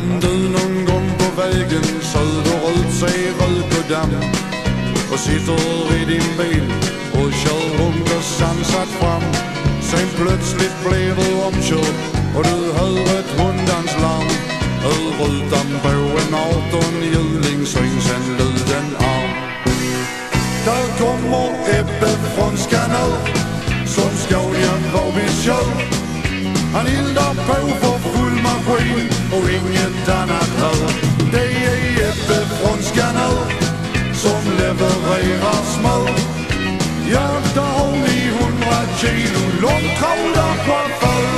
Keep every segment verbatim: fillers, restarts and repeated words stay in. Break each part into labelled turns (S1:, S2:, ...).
S1: Om du någon gång på vägen söderut ser Rökedamm och sitter i din bil och kör runt och sansat fram, sen plötsligt blir du omkörd och du hör ett hundans larm. Ur rutan på en artonhjuling syns en luden arm. Där kommer Ebbe från Skanör som Scania Vauxhall kör. Han eldar på för full maskin och inget annat hör. Det är Ebbe från Skanör som levererar smör. Ja, där har ni hundra kilo långtradarchaufför.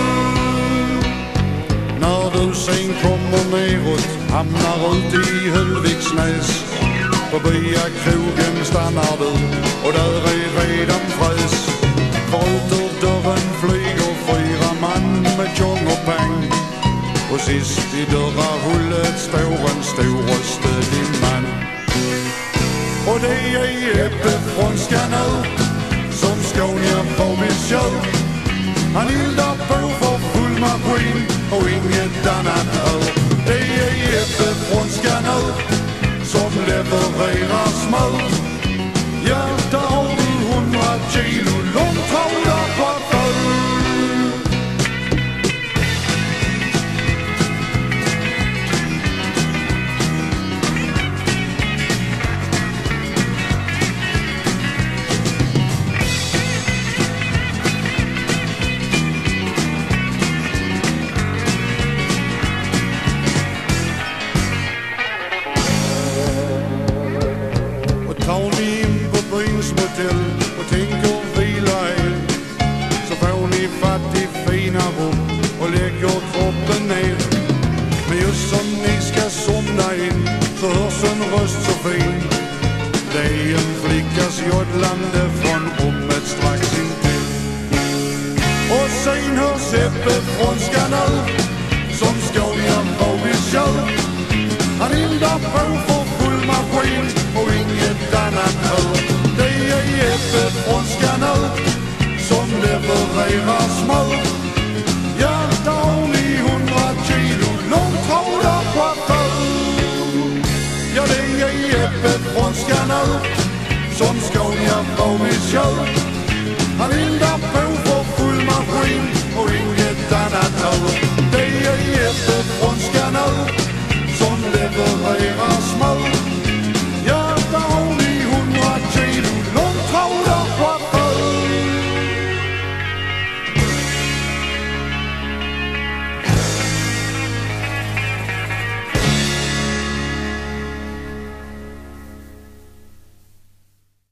S1: När du sen kommer neråt, hamnar ut i Höllviksnäs, förbi krogen stannar du och där är redan fräs. För ut ur dörren flyger fyra man med tjong och pang, och sist i dörrahullet står en stor och stödig man. Och det är Ebbe från Skanör som Scania Vauxhall kör. Han eldar på för full maskin och inget annat hör. Det är Ebbe från Skanör som levererar smör. Ja, där har du hundra kilo långtradarchaufför. Tar ni in på byns motell och tänker vila er, så får ni fatt i fina rum och lägger kroppen ner. Men just som ni ska somna in så hörs en röst så fin. Det är en flickas joddlande från rummet strax intill. Och sen hörs Ebbe från Skanör som Scania Vauxhall kör. Han eldar på för full maskin och inget annat hör. Det är Ebbe från Skanör som levererar smör. Ja, där har ni hundra kilo långtradarchaufför. Ja, det är Ebbe från Skanör som Scania Vauxhall kör. Han eldar på